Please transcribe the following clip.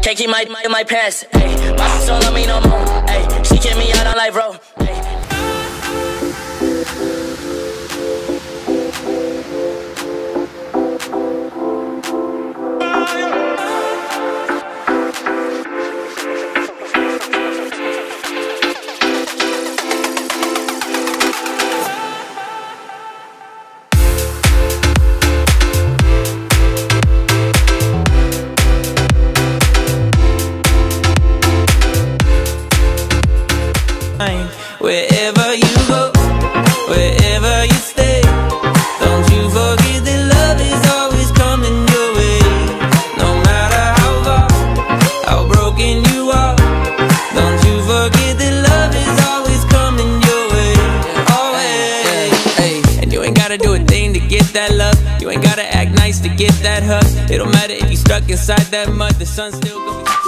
Can't keep my pants. Ayy, my bitch don't love me no more. Ayy, she kick me out on life, bro. Ayy. Wherever you go, wherever you stay, don't you forget that love is always coming your way. No matter how far, how broken you are, don't you forget that love is always coming your way. Always. And you ain't gotta do a thing to get that love. You ain't gotta act nice to get that hug. It don't matter if you stuck inside that mud, the sun's still gonna be